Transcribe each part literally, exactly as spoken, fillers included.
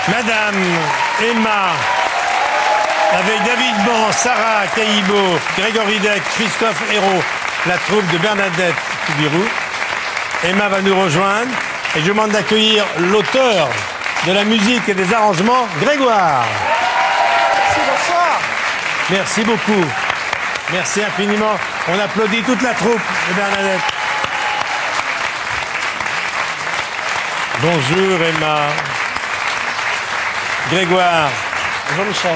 Madame Emma, avec David Ban, Sarah Caïbo, Grégory Deck, Christophe Hérault, la troupe de Bernadette Soubirous. Emma va nous rejoindre et je demande d'accueillir l'auteur de la musique et des arrangements, Grégoire. Merci, bonsoir. Merci beaucoup. Merci infiniment. On applaudit toute la troupe de Bernadette. Bonjour Emma. Grégoire. Bonjour Michel.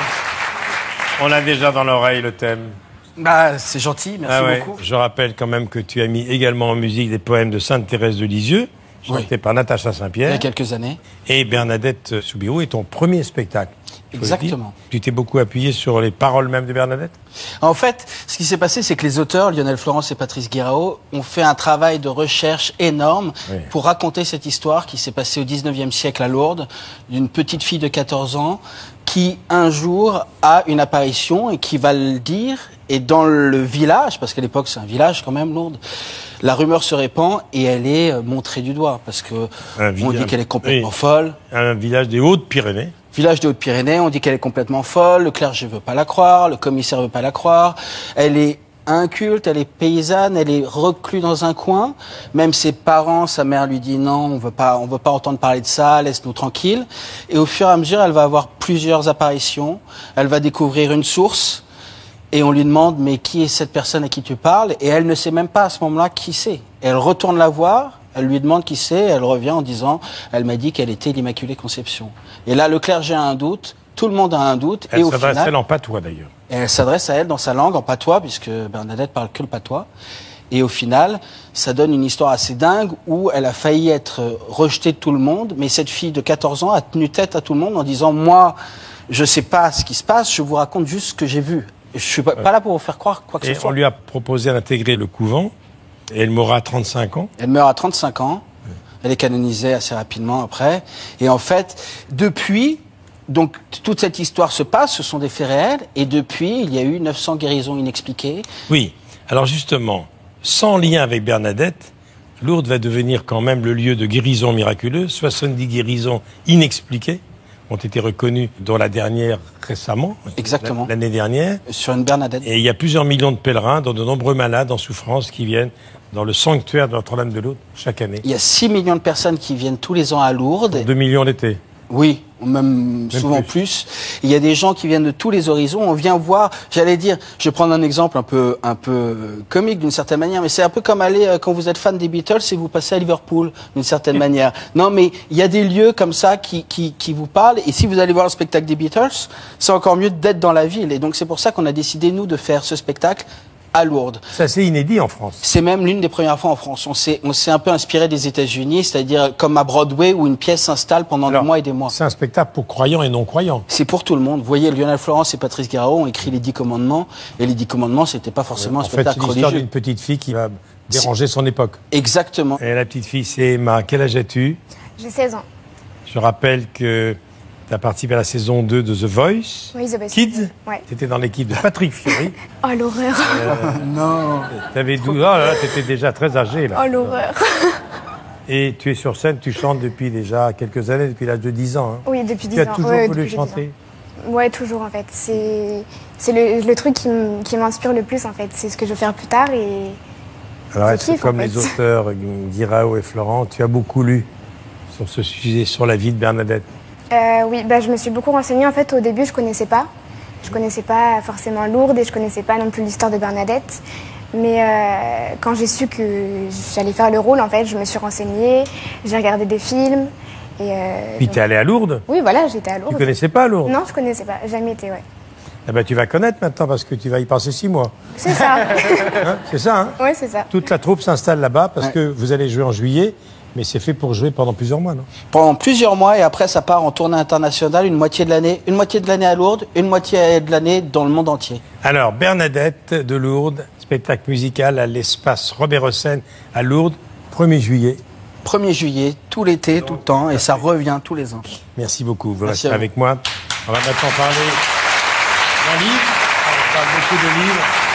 On a déjà dans l'oreille le thème. Bah, c'est gentil, merci ah ouais. beaucoup. Je rappelle quand même que tu as mis également en musique des poèmes de Sainte-Thérèse de Lisieux, chantés oui. par Natacha Saint-Pierre. Il y a quelques années. Et Bernadette Soubirous est ton premier spectacle. Exactement. Tu t'es beaucoup appuyé sur les paroles même de Bernadette ? En fait, ce qui s'est passé, c'est que les auteurs, Lionel Florence et Patrice Guirao, ont fait un travail de recherche énorme oui. pour raconter cette histoire qui s'est passée au dix-neuvième siècle à Lourdes, d'une petite fille de quatorze ans qui, un jour, a une apparition et qui va le dire. Et dans le village, parce qu'à l'époque c'est un village quand même, Lourdes, la rumeur se répand et elle est montrée du doigt parce que on dit qu'elle est complètement oui. folle. Un village des Hautes-Pyrénées. Village des Hautes-Pyrénées, on dit qu'elle est complètement folle, le clergé veut pas la croire, le commissaire veut pas la croire, elle est inculte, elle est paysanne, elle est reclue dans un coin. Même ses parents, sa mère lui dit non, on veut pas, on veut pas entendre parler de ça, laisse-nous tranquille. Et au fur et à mesure, elle va avoir plusieurs apparitions, elle va découvrir une source. Et on lui demande, mais qui est cette personne à qui tu parles? Et elle ne sait même pas à ce moment-là qui c'est. Elle retourne la voir, elle lui demande qui c'est, elle revient en disant, elle m'a dit qu'elle était l'Immaculée Conception. Et là, le clergé a un doute, tout le monde a un doute. Elle s'adresse final, à elle en patois d'ailleurs. Et elle s'adresse à elle dans sa langue, en patois, puisque Bernadette parle que le patois. Et au final, ça donne une histoire assez dingue où elle a failli être rejetée de tout le monde, mais cette fille de quatorze ans a tenu tête à tout le monde en disant, moi, je sais pas ce qui se passe, je vous raconte juste ce que j'ai vu. Je suis pas, pas là pour vous faire croire quoi que et ce soit. On lui a proposé d'intégrer le couvent. Et elle mourra à trente-cinq ans. Elle meurt à trente-cinq ans. Oui. Elle est canonisée assez rapidement après. Et en fait, depuis, donc toute cette histoire se passe, ce sont des faits réels. Et depuis, il y a eu neuf cents guérisons inexpliquées. Oui. Alors justement, sans lien avec Bernadette, Lourdes va devenir quand même le lieu de guérisons miraculeuses. soixante-dix guérisons inexpliquées ont été reconnues, dont la dernière récemment, exactement, l'année dernière. Sur une Bernadette. Et il y a plusieurs millions de pèlerins, dont de nombreux malades en souffrance, qui viennent dans le sanctuaire de Notre-Dame de Lourdes chaque année. Il y a six millions de personnes qui viennent tous les ans à Lourdes. deux millions l'été. Oui, même, même souvent plus. plus. Il y a des gens qui viennent de tous les horizons. On vient voir, j'allais dire, je vais prendre un exemple un peu, un peu comique d'une certaine manière, mais c'est un peu comme aller, quand vous êtes fan des Beatles et vous passez à Liverpool, d'une certaine manière. Non, mais il y a des lieux comme ça qui, qui, qui vous parlent. Et si vous allez voir le spectacle des Beatles, c'est encore mieux d'être dans la ville. Et donc c'est pour ça qu'on a décidé, nous, de faire ce spectacle à Lourdes. C'est assez inédit en France. C'est même l'une des premières fois en France. On s'est, on s'est un peu inspiré des États-Unis, c'est-à-dire comme à Broadway où une pièce s'installe pendant Alors, des mois et des mois. C'est un spectacle pour croyants et non-croyants. C'est pour tout le monde. Vous voyez, Lionel Florence et Patrice Guirao ont écrit les Dix Commandements, et les Dix Commandements, c'était pas forcément oui, un spectacle religieux. En fait, c'est l'histoire d'une petite fille qui va déranger son époque. Exactement. Et la petite fille, c'est Emma. Quel âge as-tu? J'ai seize ans. Je rappelle que tu as participé à la saison deux de The Voice. Oui, The Voice. Kids. Ouais. Tu étais dans l'équipe de Patrick Fiori. Oh, l'horreur. Euh, non. Tu avais douze ans, là, tu étais déjà très âgé. Là. Oh, l'horreur. Et tu es sur scène, tu chantes depuis déjà quelques années, depuis l'âge de dix ans. Hein. Oui, depuis dix tu ans. Tu as toujours ouais, voulu chanter? Ouais, toujours en fait. C'est, c'est le, le truc qui, m- qui m'inspire le plus en fait. C'est ce que je veux faire plus tard et... Alors, est-ce que comme en fait. les auteurs Guirao et Florent, tu as beaucoup lu sur ce sujet, sur la vie de Bernadette? Euh, oui, bah, je me suis beaucoup renseignée. En fait, au début, je connaissais pas. Je connaissais pas forcément Lourdes et je connaissais pas non plus l'histoire de Bernadette. Mais euh, quand j'ai su que j'allais faire le rôle, en fait, je me suis renseignée, j'ai regardé des films. Et euh, Puis donc... tu es allée à Lourdes? Oui, voilà, j'étais à Lourdes. Tu connaissais pas Lourdes? Non, je connaissais pas. Jamais été, ouais. Eh ben, tu vas connaître maintenant parce que tu vas y passer six mois. C'est ça. Hein, c'est ça, hein? Oui, c'est ça. Toute la troupe s'installe là-bas parce ouais. que vous allez jouer en juillet. Mais c'est fait pour jouer pendant plusieurs mois, non? Pendant plusieurs mois, et après ça part en tournée internationale, une moitié de l'année, une moitié de l'année à Lourdes, une moitié de l'année dans le monde entier. Alors, Bernadette de Lourdes, spectacle musical à l'espace Robert Hossein à Lourdes, premier juillet. premier juillet, tout l'été, tout le temps, et ça revient tous les ans. Merci beaucoup, vous Merci restez avec moi. On va maintenant parler d'un livre, on parle beaucoup de livres.